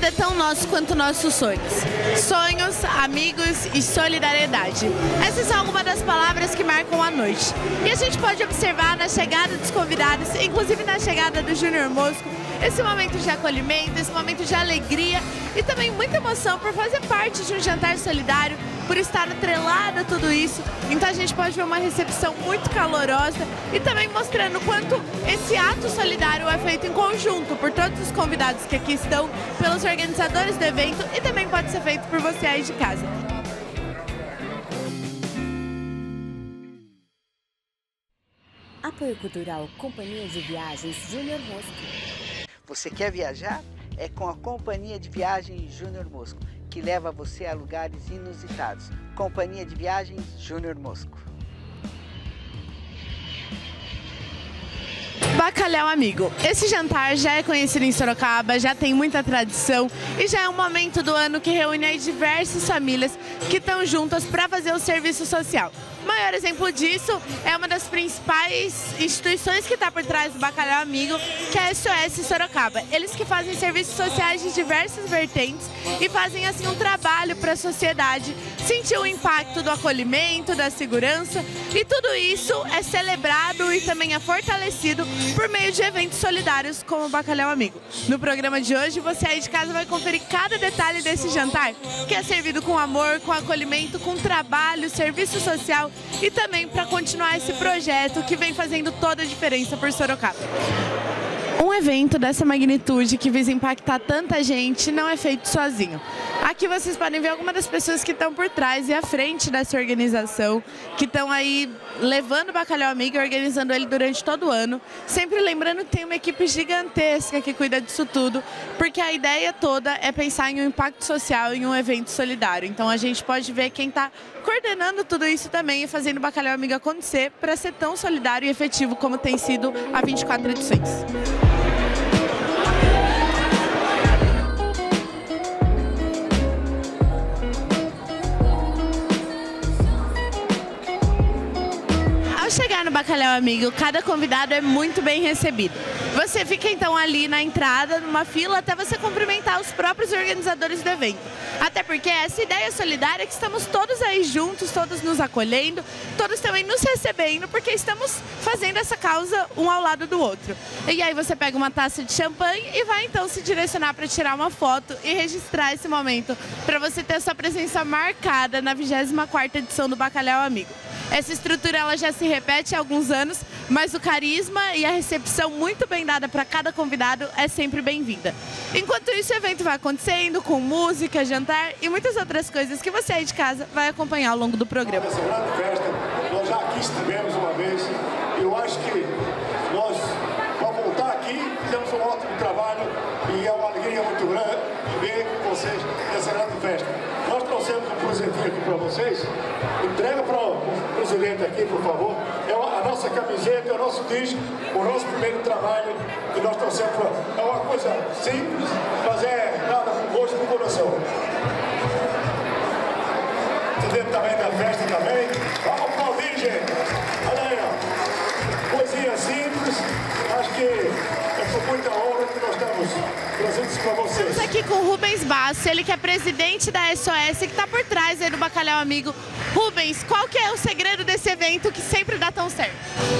é tão nosso quanto nossos sonhos. Sonhos, amigos e solidariedade. Essas são algumas das palavras que marcam a noite. E a gente pode observar na chegada dos convidados, inclusive na chegada do Júnior Mosco, esse momento de acolhimento, esse momento de alegria e também muita emoção por fazer parte de um jantar solidário, por estar atrelada a tudo isso. Então a gente pode ver uma recepção muito calorosa e também mostrando o quanto esse ato solidário é feito em conjunto por todos os convidados que aqui estão, pelos organizadores do evento e também pode ser feito por você aí de casa. Apoio Cultural Companhia de Viagens Júnior Mosco. Você quer viajar? É com a Companhia de Viagens Júnior Mosco, que leva você a lugares inusitados. Companhia de Viagens Júnior Mosco. Bacalhau Amigo. Esse jantar já é conhecido em Sorocaba, já tem muita tradição e já é um momento do ano que reúne aí diversas famílias que estão juntas para fazer o serviço social. O maior exemplo disso é uma das principais instituições que está por trás do Bacalhau Amigo, que é a SOS Sorocaba. Eles que fazem serviços sociais de diversas vertentes e fazem assim um trabalho para a sociedade sentir o impacto do acolhimento, da segurança, e tudo isso é celebrado e também é fortalecido por meio de eventos solidários como o Bacalhau Amigo. No programa de hoje, você aí de casa vai conferir cada detalhe desse jantar, que é servido com amor, com acolhimento, com trabalho, serviço social e também para continuar esse projeto que vem fazendo toda a diferença por Sorocaba. Um evento dessa magnitude que visa impactar tanta gente não é feito sozinho. Aqui vocês podem ver algumas das pessoas que estão por trás e à frente dessa organização, que estão aí levando o Bacalhau Amigo e organizando ele durante todo o ano. Sempre lembrando que tem uma equipe gigantesca que cuida disso tudo, porque a ideia toda é pensar em um impacto social em um evento solidário. Então a gente pode ver quem está coordenando tudo isso também e fazendo o Bacalhau Amigo acontecer para ser tão solidário e efetivo como tem sido há 24 edições. Chegar no Bacalhau Amigo, cada convidado é muito bem recebido. Você fica então ali na entrada, numa fila, até você cumprimentar os próprios organizadores do evento. Até porque essa ideia solidária é que estamos todos aí juntos, todos nos acolhendo, todos também nos recebendo, porque estamos fazendo essa causa um ao lado do outro. E aí você pega uma taça de champanhe e vai então se direcionar para tirar uma foto e registrar esse momento, para você ter a sua presença marcada na 24ª edição do Bacalhau Amigo. Essa estrutura ela já se repete há alguns anos, mas o carisma e a recepção muito bem dada para cada convidado é sempre bem-vinda. Enquanto isso, o evento vai acontecendo com música, jantar e muitas outras coisas que você aí de casa vai acompanhar ao longo do programa. Essa grande festa, nós já aqui estivemos uma vez, eu acho que nós vamos voltar aqui, fizemos um ótimo trabalho e é uma alegria muito grande ver vocês nessa grande festa. Nós trouxemos um presentinho aqui para vocês. Entrega para o presidente aqui, por favor. É a nossa camiseta, é o nosso disco, o nosso primeiro trabalho que nós trouxemos. É uma coisa simples, mas é nada com gosto no coração. Presidente também da festa também. Vamos aplaudir, gente. Olha aí, ó. Coisinha simples. Acho que é com muita honra que nós estamos trazendo isso para vocês. Estamos aqui com o Rubens Basso, ele que é presidente da SOS, que está por trás aí do Bacalhau Amigo. Rubens, qual que é o segredo desse evento que sempre dá tão certo?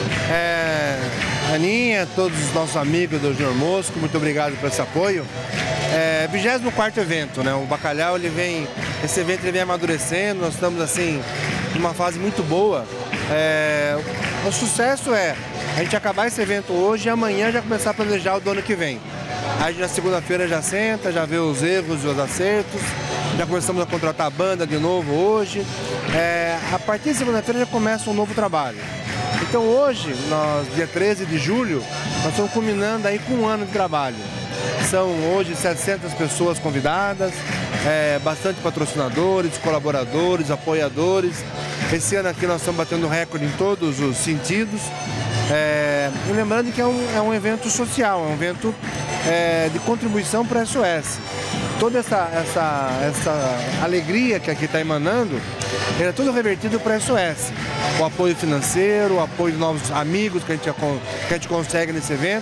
Aninha, todos os nossos amigos do Júnior Mosco, muito obrigado por esse apoio. 24º evento, né? O Bacalhau, esse evento ele vem amadurecendo, nós estamos assim, numa fase muito boa. O sucesso é a gente acabar esse evento hoje e amanhã já começar a planejar o do ano que vem. Aí na segunda-feira já senta, já vê os erros e os acertos, já começamos a contratar a banda de novo hoje. A partir de segunda-feira já começa um novo trabalho. Então hoje, dia 13 de julho, nós estamos culminando aí com um ano de trabalho. São hoje 700 pessoas convidadas, bastante patrocinadores, colaboradores, apoiadores. Esse ano aqui nós estamos batendo recorde em todos os sentidos. E lembrando que é um evento social, é um evento de contribuição para a SOS. Toda essa alegria que aqui está emanando, é tudo revertido para a SOS. O apoio financeiro, o apoio de novos amigos que a gente consegue nesse evento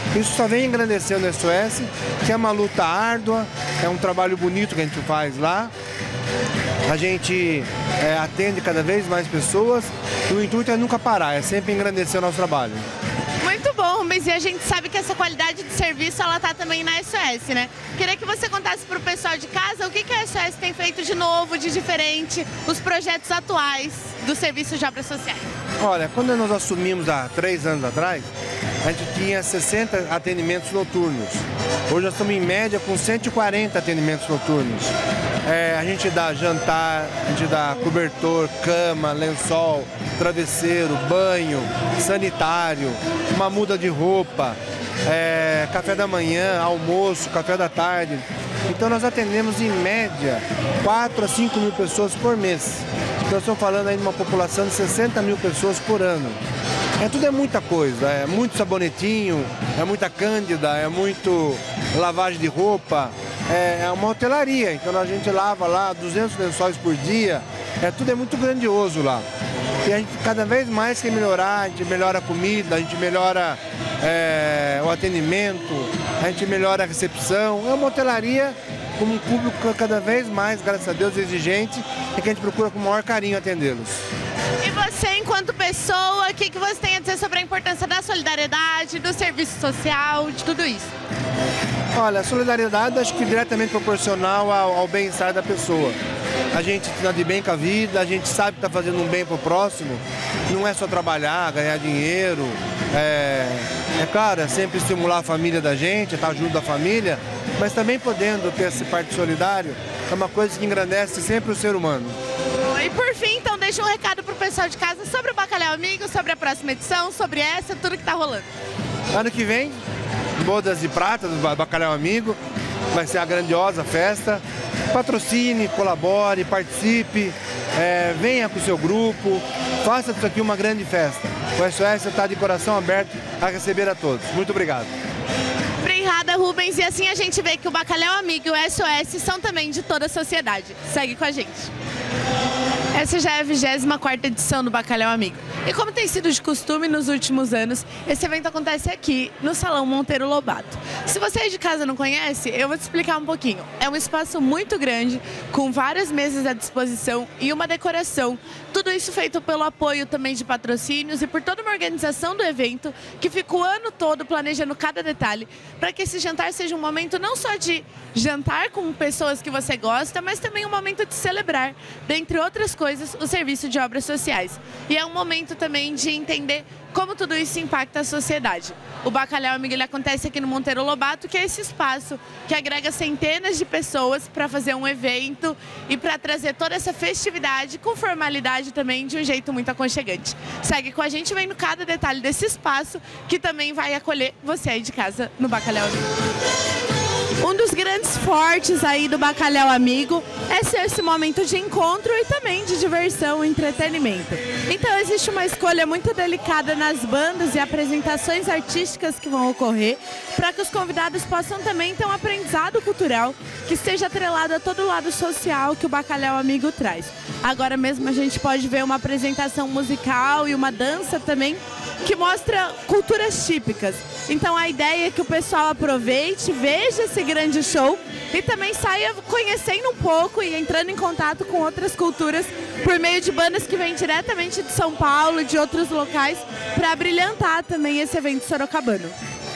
Isso só vem engrandecendo o SOS, que é uma luta árdua, é um trabalho bonito que a gente faz lá. A gente atende cada vez mais pessoas e o intuito é nunca parar, é sempre engrandecer o nosso trabalho. Muito bom, mas e a gente sabe que essa qualidade de serviço, ela tá também na SOS, né? Queria que você contasse pro pessoal de casa o que a SOS tem feito de novo, de diferente, os projetos atuais do Serviço de Obras Sociais. Olha, quando nós assumimos há 3 anos atrás, a gente tinha 60 atendimentos noturnos. Hoje nós estamos em média com 140 atendimentos noturnos. A gente dá jantar, a gente dá cobertor, cama, lençol, travesseiro, banho, sanitário, uma muda de roupa, café da manhã, almoço, café da tarde. Então nós atendemos em média 4 a 5 mil pessoas por mês. Então estamos falando aí de uma população de 60 mil pessoas por ano. Tudo é muita coisa, é muito sabonetinho, é muita cândida, é muito lavagem de roupa, é uma hotelaria, então a gente lava lá 200 lençóis por dia, tudo é muito grandioso lá. E a gente cada vez mais quer melhorar, a gente melhora a comida, a gente melhora o atendimento, a gente melhora a recepção. É uma hotelaria com um público cada vez mais, graças a Deus, exigente e que a gente procura com o maior carinho atendê-los. E você, enquanto pessoa, o que você tem a dizer sobre a importância da solidariedade, do serviço social, de tudo isso? Olha, a solidariedade acho que diretamente proporcional ao bem-estar da pessoa. A gente está de bem com a vida, a gente sabe que está fazendo um bem para o próximo, não é só trabalhar, ganhar dinheiro, claro, é sempre estimular a família da gente, estar junto da família, mas também podendo ter esse parte solidário, é uma coisa que engrandece sempre o ser humano. E por fim, então, deixa um recado pro pessoal de casa sobre o Bacalhau Amigo, sobre a próxima edição, sobre essa, tudo que tá rolando. Ano que vem, bodas de prata do Bacalhau Amigo, vai ser a grandiosa festa. Patrocine, colabore, participe, venha com o seu grupo, faça disso aqui uma grande festa. O SOS está de coração aberto a receber a todos. Muito obrigado. Obrigada, Rubens. E assim a gente vê que o Bacalhau Amigo e o SOS são também de toda a sociedade. Segue com a gente. Essa já é a 24ª edição do Bacalhau Amigo. E como tem sido de costume nos últimos anos, esse evento acontece aqui, no Salão Monteiro Lobato. Se você aí de casa não conhece, eu vou te explicar um pouquinho. É um espaço muito grande, com várias mesas à disposição e uma decoração. Tudo isso feito pelo apoio também de patrocínios e por toda uma organização do evento, que fica o ano todo planejando cada detalhe, para que esse jantar seja um momento não só de jantar com pessoas que você gosta, mas também um momento de celebrar, dentre outras coisas, o serviço de obras sociais. E é um momento também de entender como tudo isso impacta a sociedade. O Bacalhau Amigo, ele acontece aqui no Monteiro Lobato, que é esse espaço que agrega centenas de pessoas para fazer um evento e para trazer toda essa festividade com formalidade também, de um jeito muito aconchegante. Segue com a gente vendo cada detalhe desse espaço, que também vai acolher você aí de casa no Bacalhau Amigo. Um dos grandes fortes aí do Bacalhau Amigo é ser esse momento de encontro e também de diversão e entretenimento. Então existe uma escolha muito delicada nas bandas e apresentações artísticas que vão ocorrer, para que os convidados possam também ter um aprendizado cultural que esteja atrelado a todo o lado social que o Bacalhau Amigo traz. Agora mesmo a gente pode ver uma apresentação musical e uma dança também que mostra culturas típicas. Então a ideia é que o pessoal aproveite, veja esse grande show e também saia conhecendo um pouco e entrando em contato com outras culturas por meio de bandas que vêm diretamente de São Paulo e de outros locais para brilhantar também esse evento sorocabano.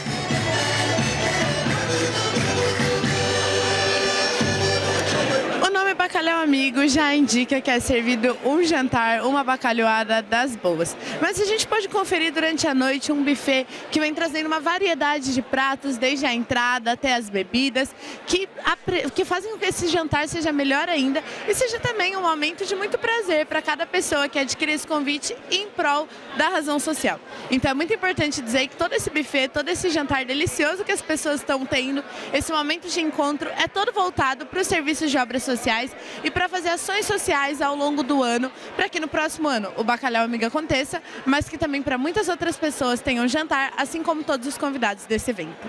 O nome Bacalhau Amigo já indica que é servido um jantar, uma bacalhoada das boas. Mas a gente pode conferir durante a noite um buffet que vem trazendo uma variedade de pratos, desde a entrada até as bebidas, que fazem com que esse jantar seja melhor ainda e seja também um momento de muito prazer para cada pessoa que adquirir esse convite em prol da razão social. Então é muito importante dizer que todo esse buffet, todo esse jantar delicioso que as pessoas estão tendo, esse momento de encontro é todo voltado para os serviços de obras sociais e para fazer ações sociais ao longo do ano, para que no próximo ano o Bacalhau Amigo aconteça, mas que também para muitas outras pessoas tenham jantar, assim como todos os convidados desse evento.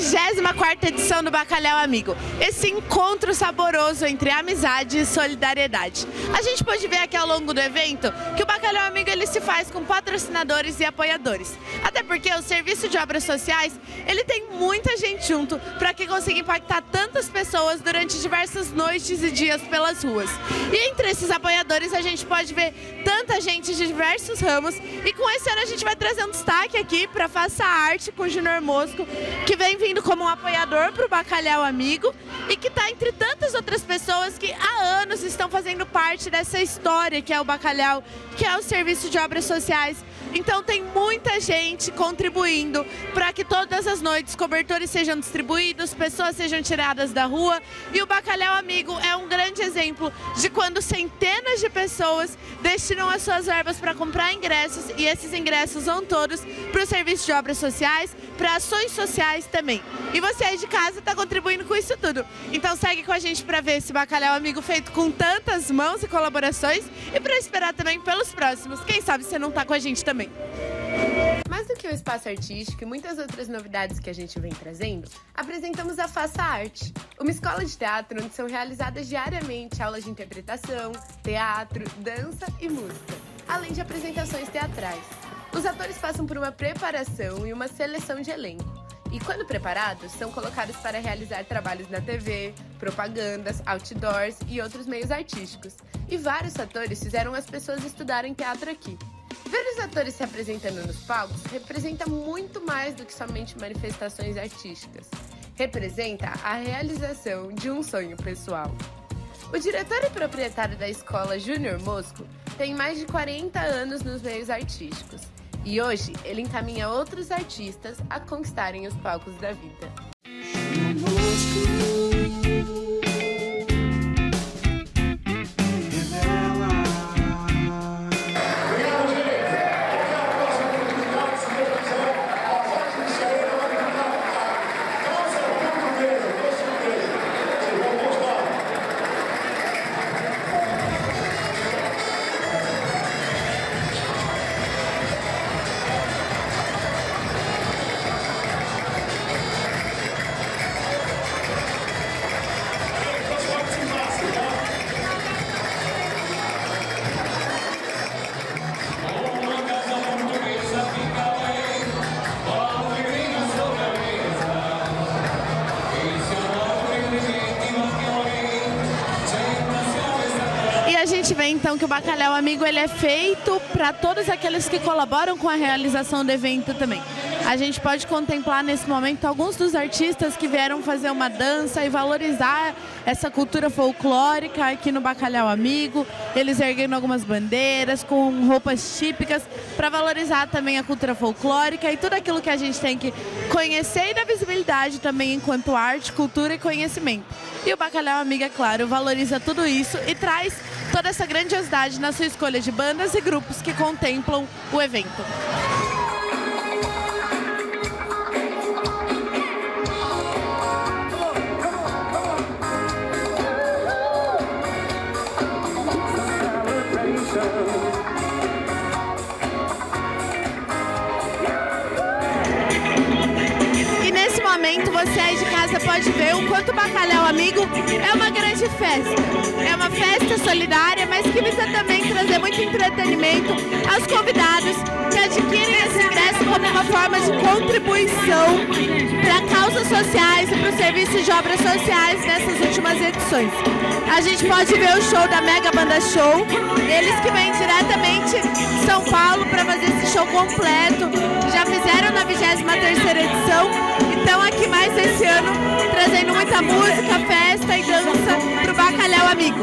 24ª edição do Bacalhau Amigo. Esse encontro saboroso entre amizade e solidariedade. A gente pode ver aqui ao longo do evento que o Bacalhau Amigo ele se faz com patrocinadores e apoiadores. Até porque o Serviço de Obras Sociais, ele tem muita gente junto para que consiga impactar tantas pessoas durante diversas noites e dias pelas ruas. E entre esses apoiadores a gente pode ver tanta gente de diversos ramos e com esse ano a gente vai trazer um destaque aqui para Faça Arte com o Júnior Mosco, que vem vindo como um apoiador para o Bacalhau Amigo e que está entre tantas outras pessoas que há anos estão fazendo parte dessa história que é o Bacalhau, que é o Serviço de Obras Sociais. Então tem muita gente contribuindo para que todas as noites cobertores sejam distribuídos, pessoas sejam tiradas da rua. E o Bacalhau Amigo é um grande exemplo de quando centenas de pessoas destinam as suas verbas para comprar ingressos e esses ingressos vão todos para o Serviço de Obras Sociais, para ações sociais também. E você aí de casa está contribuindo com isso tudo. Então segue com a gente para ver esse Bacalhau Amigo feito com tantas mãos e colaborações e para esperar também pelos próximos. Quem sabe você não está com a gente também. Mais do que o espaço artístico e muitas outras novidades que a gente vem trazendo, apresentamos a Faça Arte, uma escola de teatro onde são realizadas diariamente aulas de interpretação, teatro, dança e música, além de apresentações teatrais. Os atores passam por uma preparação e uma seleção de elenco. E quando preparados, são colocados para realizar trabalhos na TV, propagandas, outdoors e outros meios artísticos. E vários atores fizeram as pessoas estudarem teatro aqui. Ver os atores se apresentando nos palcos representa muito mais do que somente manifestações artísticas. Representa a realização de um sonho pessoal. O diretor e proprietário da escola Júnior Mosco tem mais de 40 anos nos meios artísticos. E hoje ele encaminha outros artistas a conquistarem os palcos da vida. A gente vê então que o Bacalhau Amigo ele é feito para todos aqueles que colaboram com a realização do evento também. A gente pode contemplar nesse momento alguns dos artistas que vieram fazer uma dança e valorizar essa cultura folclórica aqui no Bacalhau Amigo. Eles erguendo algumas bandeiras com roupas típicas para valorizar também a cultura folclórica e tudo aquilo que a gente tem que conhecer e dar visibilidade também enquanto arte, cultura e conhecimento. E o Bacalhau Amigo, é claro, valoriza tudo isso e traz toda essa grandiosidade na sua escolha de bandas e grupos que contemplam o evento. Você aí de casa pode ver o quanto o Bacalhau Amigo é uma grande festa. É uma festa solidária, mas que visa também trazer muito entretenimento aos convidados que adquirem esse ingresso como uma forma de contribuição para causas sociais e para o serviço de obras sociais nessas últimas edições. A gente pode ver o show da Mega Banda Show, eles que vêm diretamente de São Paulo para fazer esse show completo. Já fizeram na 23ª edição. Então aqui mais esse ano, trazendo muita música, festa e dança para o Bacalhau Amigo.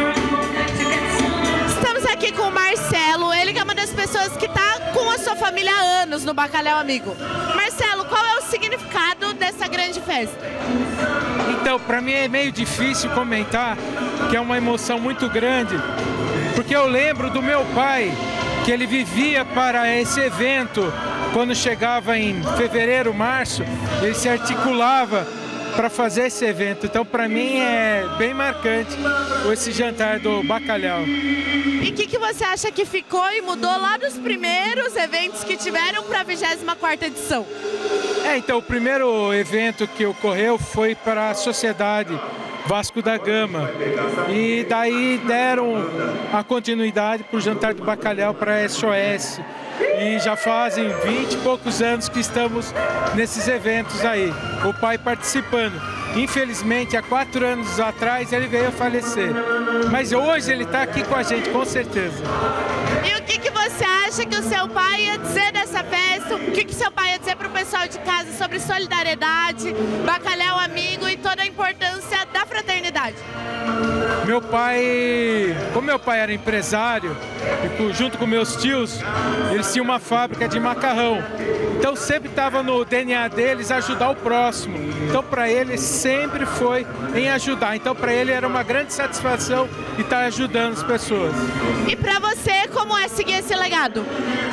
Estamos aqui com o Marcelo, ele que é uma das pessoas que está com a sua família há anos no Bacalhau Amigo. Marcelo, qual é o significado dessa grande festa? Então, para mim é meio difícil comentar, que é uma emoção muito grande, porque eu lembro do meu pai, que ele vivia para esse evento. Quando chegava em fevereiro, março, ele se articulava para fazer esse evento. Então, para mim, é bem marcante esse jantar do Bacalhau. E o que você acha que ficou e mudou lá dos primeiros eventos que tiveram para a 24ª edição? Então o primeiro evento que ocorreu foi para a Sociedade Vasco da Gama. E daí deram a continuidade para o Jantar do Bacalhau para a SOS. E já fazem 20 e poucos anos que estamos nesses eventos aí. O pai participando. Infelizmente, há 4 anos atrás ele veio a falecer. Mas hoje ele está aqui com a gente, com certeza. E o que você acha que o seu pai ia dizer dessa festa? O que seu pai ia dizer para o pessoal de casa sobre solidariedade, bacalhau amigo e toda a importância da fraternidade? Meu pai, como meu pai era empresário, e junto com meus tios, eles tinham uma fábrica de macarrão. Então sempre estava no DNA deles ajudar o próximo. Então para ele sempre foi em ajudar. Então para ele era uma grande satisfação estar ajudando as pessoas. E para você, como é seguir esse legado?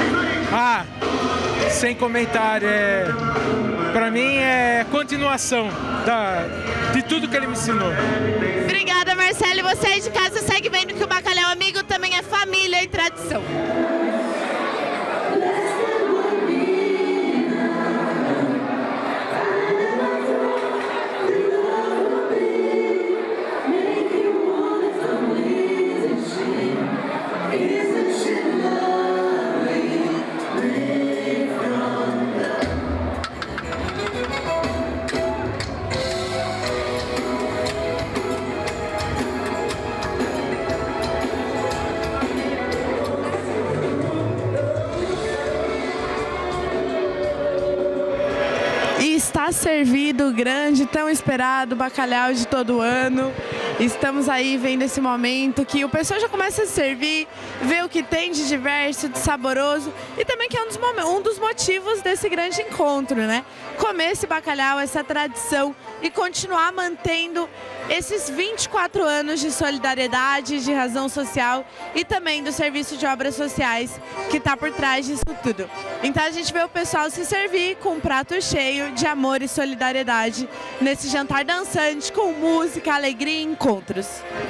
Sem comentário. Para mim é continuação de tudo que ele me ensinou. Obrigada, Marcelo. E você aí de casa segue vendo que o Bacalhau Amigo também é família e tradição. Está servido o grande, tão esperado bacalhau de todo ano. Estamos aí vendo esse momento que o pessoal já começa a servir, ver o que tem de diverso, de saboroso e também que é um dos motivos desse grande encontro, né? Comer esse bacalhau, essa tradição e continuar mantendo esses 24 anos de solidariedade, de razão social e também do serviço de obras sociais que está por trás disso tudo. Então a gente vê o pessoal se servir com um prato cheio de amor e solidariedade nesse jantar dançante com música, alegria e encontros.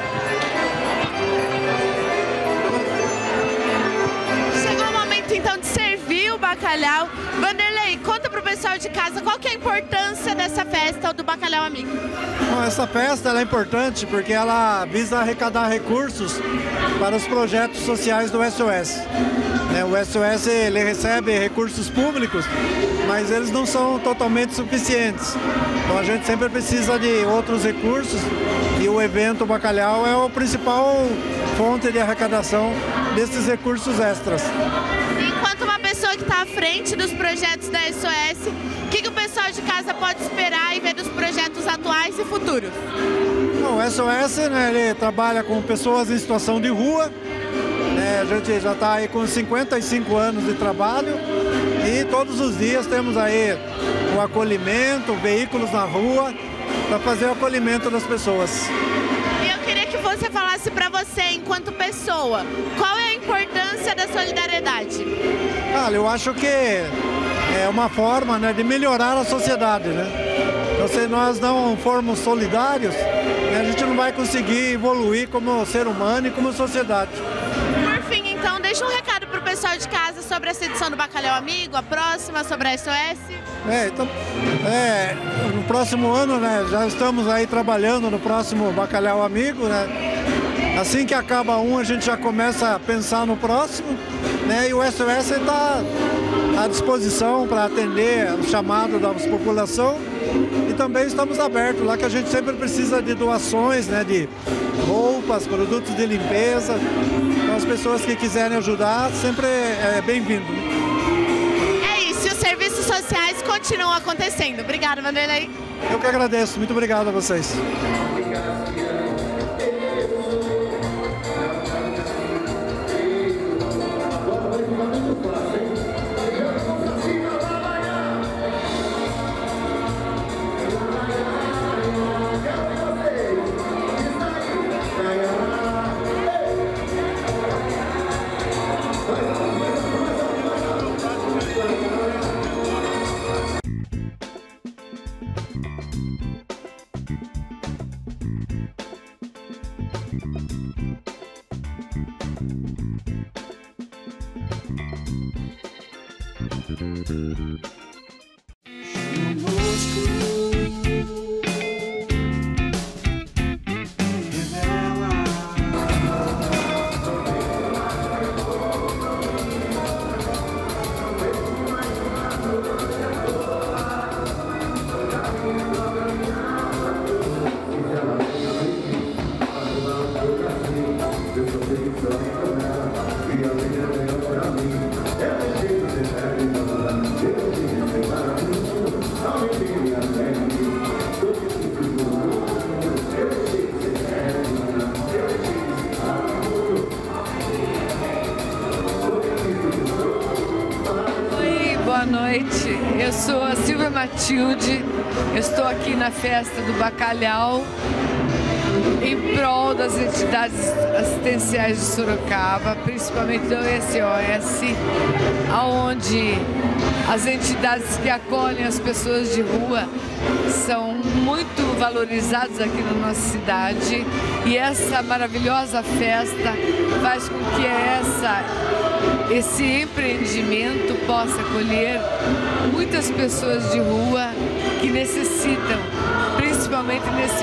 Chegou o momento então de servir o bacalhau. Vanderlei, conta pro pessoal de casa qual que é a importância dessa festa do Bacalhau Amigo. Bom, essa festa ela é importante porque ela visa arrecadar recursos para os projetos sociais do SOS. O SOS ele recebe recursos públicos, mas eles não são totalmente suficientes. Então a gente sempre precisa de outros recursos e o evento Bacalhau é a principal fonte de arrecadação desses recursos extras. Enquanto uma pessoa que está à frente dos projetos da SOS, o que o pessoal de casa pode esperar e ver dos projetos atuais e futuros? Bom, o SOS ele trabalha com pessoas em situação de rua. A gente já está aí com 55 anos de trabalho e todos os dias temos aí o acolhimento, veículos na rua para fazer o acolhimento das pessoas. E eu queria que você falasse para você, enquanto pessoa, qual é a importância da solidariedade? Eu acho que é uma forma de melhorar a sociedade, Então, se nós não formos solidários, a gente não vai conseguir evoluir como ser humano e como sociedade. Por fim, então, deixa um recado para o pessoal de casa sobre essa edição do Bacalhau Amigo, a próxima, sobre a SOS. No próximo ano, já estamos aí trabalhando no próximo Bacalhau Amigo, Assim que acaba um, a gente já começa a pensar no próximo, E o SOS está à disposição para atender o chamado da população. E também estamos abertos lá, que a gente sempre precisa de doações, de roupas, produtos de limpeza. Então as pessoas que quiserem ajudar, sempre é bem-vindo. É isso, e os serviços sociais continuam acontecendo. Obrigada, Vanderlei. Eu que agradeço, muito obrigado a vocês. boa noite. Eu sou a Silvia Matilde, eu estou aqui na festa do Bacalhau em prol das entidades assistenciais de Sorocaba, principalmente do SOS, onde as entidades que acolhem as pessoas de rua são muito valorizadas aqui na nossa cidade, e essa maravilhosa festa faz com que esse empreendimento possa acolher muitas pessoas de rua que necessitam, principalmente nesse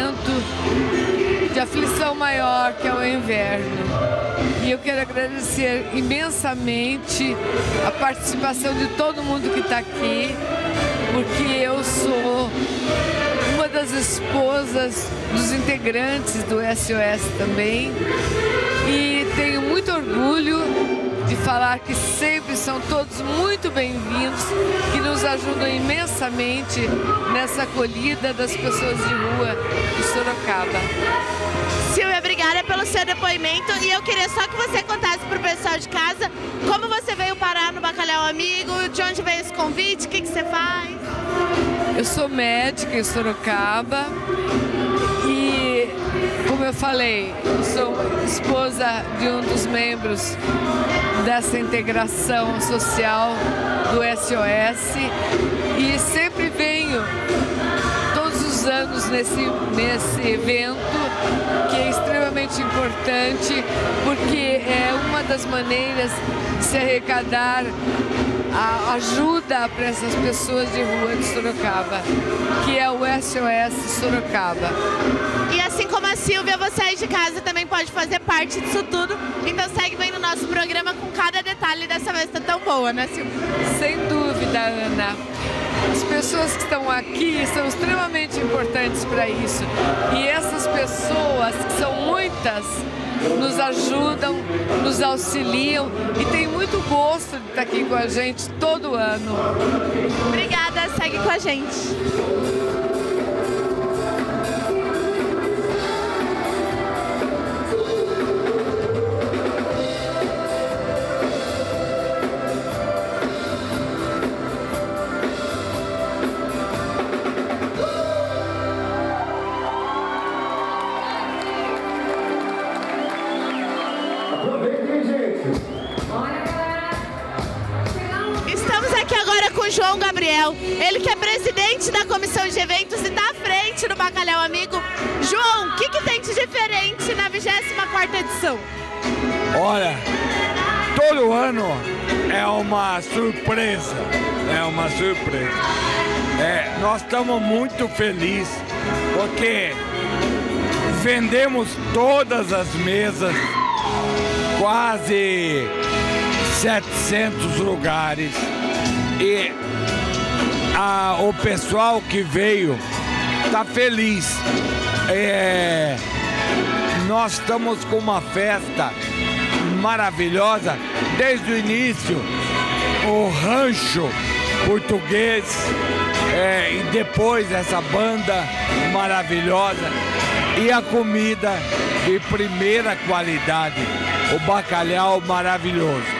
momento de aflição maior que é o inverno. E eu quero agradecer imensamente a participação de todo mundo que está aqui, porque eu sou uma das esposas dos integrantes do SOS também, e tenho muito orgulho de falar que sempre são todos muito bem-vindos, que nos ajudam imensamente nessa acolhida das pessoas de rua de Sorocaba. Silvia, obrigada pelo seu depoimento, e eu queria só que você contasse para o pessoal de casa como você veio parar no Bacalhau Amigo, de onde veio esse convite, o que você faz? Eu sou médica em Sorocaba e, como eu falei, eu sou esposa de um dos membros dessa integração social do SOS e sempre venho todos os anos nesse evento, que é extremamente importante, porque é uma das maneiras de se arrecadar a ajuda para essas pessoas de rua de Sorocaba, que é o SOS Sorocaba. E assim como a Silvia, você aí de casa também pode fazer parte disso tudo, então segue vendo o nosso programa com cada detalhe dessa festa tão boa, né, Silvia? Sem dúvida, Ana. As pessoas que estão aqui são extremamente importantes para isso. E essas pessoas, que são muitas, nos ajudam, nos auxiliam e tem muito gosto de estar aqui com a gente todo ano. Obrigada, segue com a gente. João Gabriel, ele que é presidente da comissão de eventos e está à frente do Bacalhau Amigo. João, o que tem de diferente na 24ª edição? Olha, todo ano é uma surpresa, nós estamos muito felizes porque vendemos todas as mesas, quase 700 lugares. E o pessoal que veio está feliz. Nós estamos com uma festa maravilhosa desde o início. O rancho português e depois essa banda maravilhosa e a comida de primeira qualidade, o bacalhau maravilhoso.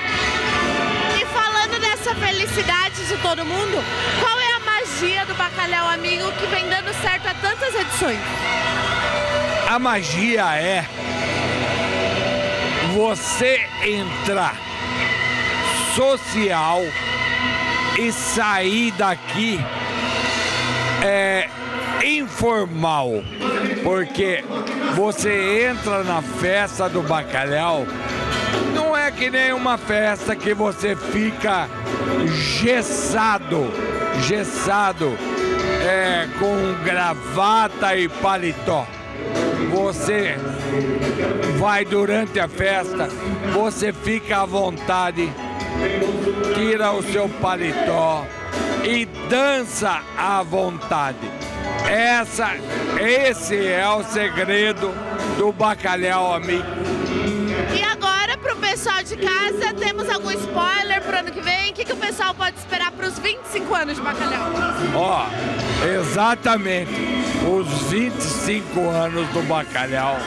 Essa felicidade de todo mundo, qual é a magia do Bacalhau Amigo que vem dando certo a tantas edições? A magia é você entrar social e sair daqui informal, porque você entra na festa do bacalhau, não é que nem uma festa que você fica gessado, com gravata e paletó. Você vai durante a festa, você fica à vontade, tira o seu paletó e dança à vontade. Esse é o segredo do Bacalhau Amigo. E agora, para o pessoal de casa, temos algum spoiler para o ano que vem? O que o pessoal pode esperar para os 25 anos de Bacalhau? Exatamente, os 25 anos do Bacalhau.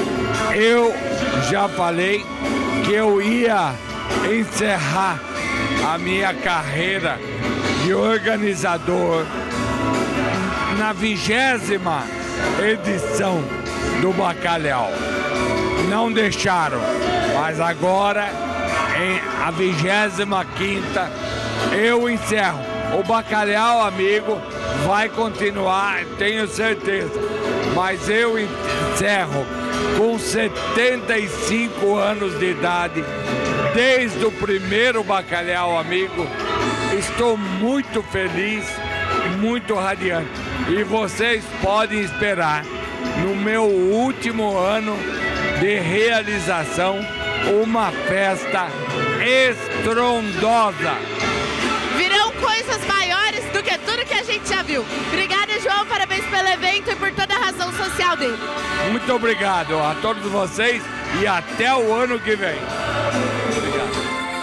Eu já falei que eu ia encerrar a minha carreira de organizador na 20ª edição do Bacalhau. Não deixaram, mas agora, a 25ª, eu encerro. O Bacalhau Amigo vai continuar, tenho certeza, mas eu encerro com 75 anos de idade, desde o primeiro Bacalhau Amigo. Estou muito feliz, muito radiante. E vocês podem esperar, no meu último ano de realização, uma festa estrondosa. Virão coisas maiores do que tudo que a gente já viu. Obrigada, João, parabéns pelo evento e por toda a razão social dele. Muito obrigado a todos vocês e até o ano que vem. Obrigado.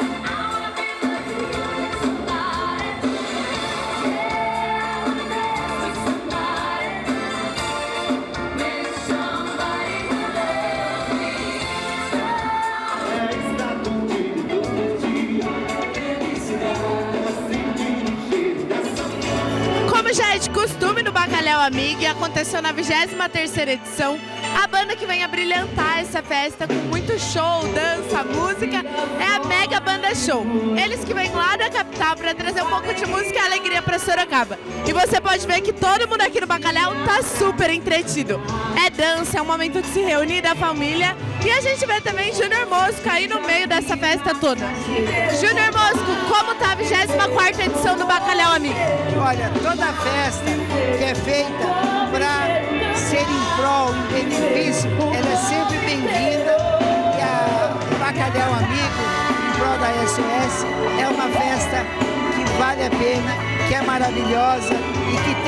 Como já é de costume no Bacalhau Amigo e aconteceu na 23ª edição, a banda que vem a brilhantar essa festa com muito show, dança, música, é a Mega Banda Show. Eles que vêm lá da capital para trazer um pouco de música e alegria para Sorocaba. E você pode ver que todo mundo aqui no Bacalhau tá super entretido. É dança, é um momento de se reunir da família. E a gente vê também Júnior Mosco aí no meio dessa festa toda. Júnior Mosco, como tá a 24ª edição do Bacalhau Amigo? Olha, toda festa que é feita para ser em prol, em benefício, ela é sempre bem-vinda. E a Bacalhau Amigo, em prol da SOS, é uma festa que vale a pena, que é maravilhosa e que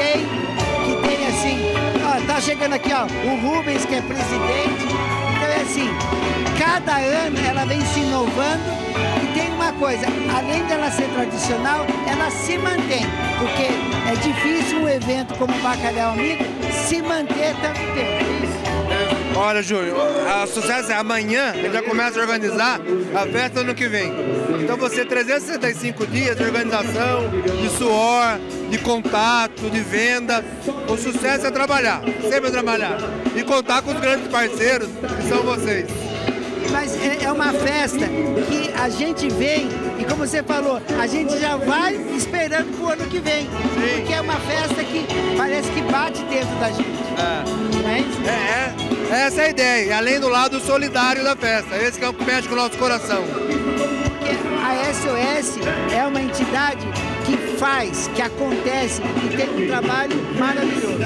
tem assim, ó, tá chegando aqui, ó, o Rubens, que é presidente. Então é assim, cada ano ela vem se inovando. E tem uma coisa, além dela ser tradicional, ela se mantém, porque é difícil um evento como o Bacalhau Amigo se manter tanto tempo. Olha, Júnior, a sucesso é amanhã, a gente já começa a organizar a festa ano que vem. Então você 365 dias de organização, de suor, de contato, de venda. O sucesso é trabalhar, sempre trabalhar. E contar com os grandes parceiros, que são vocês. Mas é uma festa que a gente vem, e como você falou, a gente já vai esperando pro ano que vem. Sim. Porque é uma festa que parece que bate dentro da gente. Não é isso? Essa é a ideia, e além do lado solidário da festa, esse que é o que mexe com o nosso coração. Porque a SOS é uma entidade que faz, que acontece e tem um trabalho maravilhoso.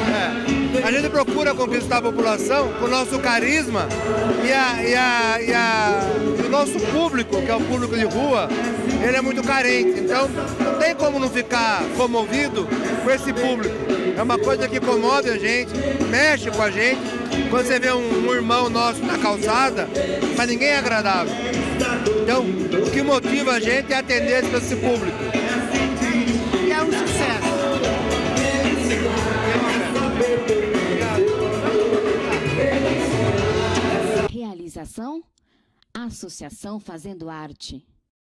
A gente procura conquistar a população com o nosso carisma e o nosso público, que é o público de rua, ele é muito carente. Então, não tem como não ficar comovido com esse público. É uma coisa que comove a gente, mexe com a gente. Quando você vê um irmão nosso na calçada, para ninguém é agradável. Então, o que motiva a gente é atender esse público. E é um sucesso. Realização: Associação Fazendo Arte.